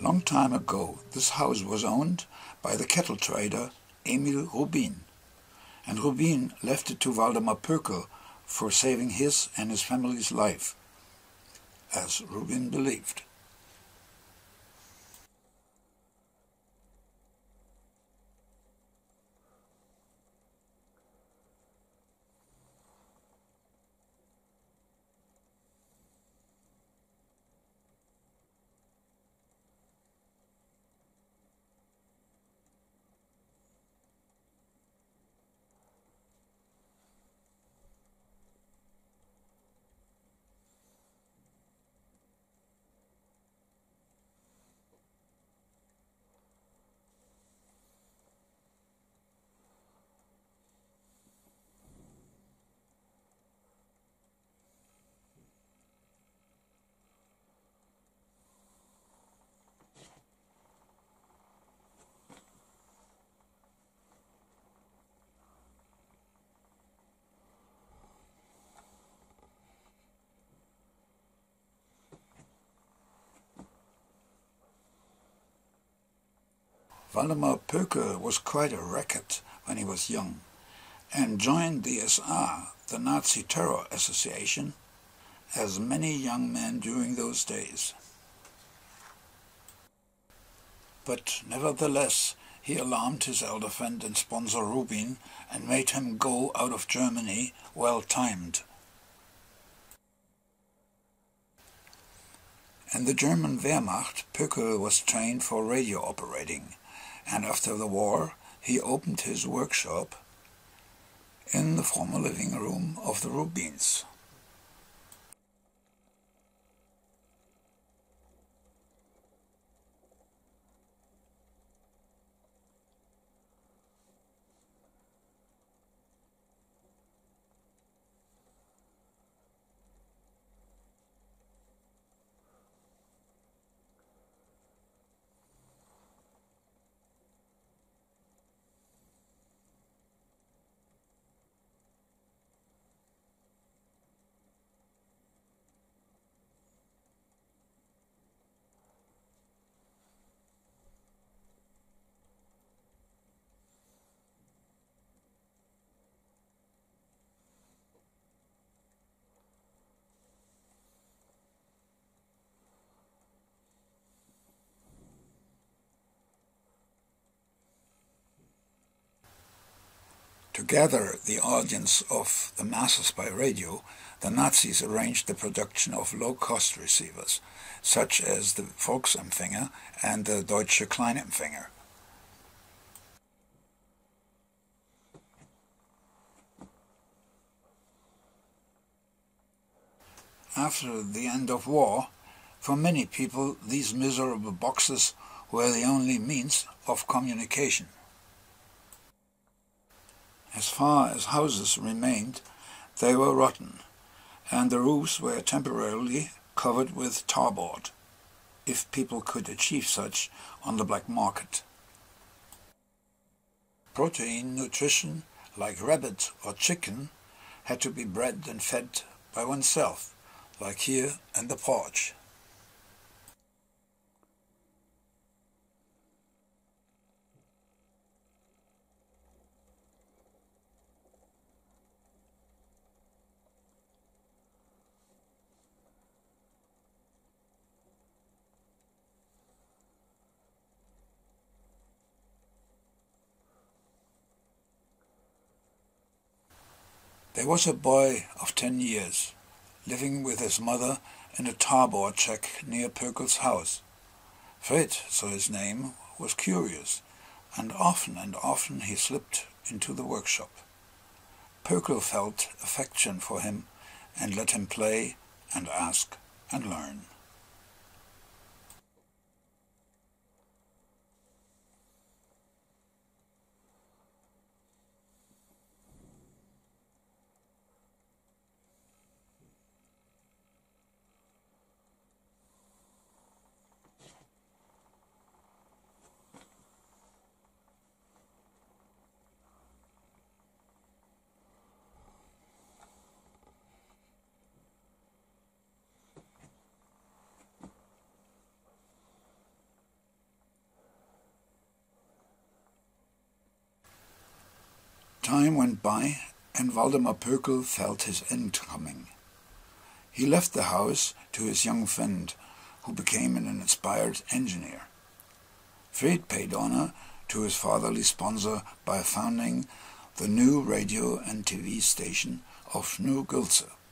Long time ago, this house was owned by the cattle trader Emil Rubin, and Rubin left it to Waldemar Pökel for saving his and his family's life, as Rubin believed. Waldemar Pökel was quite a racket when he was young, and joined the SA, the Nazi Terror Association, as many young men during those days. But nevertheless, he alarmed his elder friend and sponsor Rubin and made him go out of Germany well-timed. In the German Wehrmacht, Pökel was trained for radio operating, and after the war he opened his workshop in the former living room of the Rubins. To gather the audience of the masses by radio, the Nazis arranged the production of low-cost receivers, such as the Volksempfänger and the Deutsche Kleinempfänger. After the end of war, for many people these miserable boxes were the only means of communication. As far as houses remained, they were rotten, and the roofs were temporarily covered with tarboard, if people could achieve such on the black market. Protein nutrition, like rabbit or chicken, had to be bred and fed by oneself, like here in the porch. There was a boy of 10 years, living with his mother in a tarboard shack near Pökel's house. Fred, so his name, was curious, and often he slipped into the workshop. Pökel felt affection for him and let him play and ask and learn. Time went by, and Waldemar Pökel felt his end coming. He left the house to his young friend, who became an inspired engineer. Fred paid honor to his fatherly sponsor by founding the new radio and TV station of New Gülse.